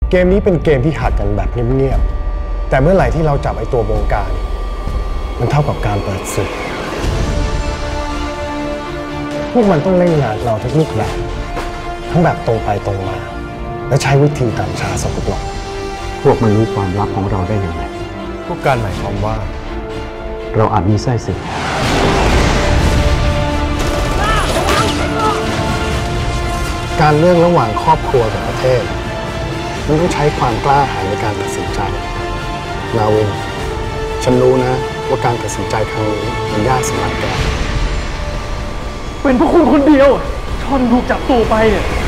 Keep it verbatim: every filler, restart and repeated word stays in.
เกมนี้เป็นเกมที่หักกันแบบเงียบๆแต่เมื่อไหร่ที่เราจับไอ้ตัวบงการมันเท่ากับการเปิดศึกพวกมันต้องเล่นงานเราทุกรูปแบบทั้งแบบตรงไปตรงมาและใช้วิธีตามชาสกุลหลอกพวกมันรู้ความลับของเราได้อย่างไรพวกการหมายความว่าเราอาจมีไส้ศึกการเลือกระหว่างครอบครัวกับประเทศมันต้องใช้ความกล้าหาญในการตัดสินใจนาวินฉันรู้นะว่าการตัดสินใจครั้งนี้มันยากสำหรับแกเป็นเพราะคุณคนเดียวชอนถูกจับตัวไปเนี่ย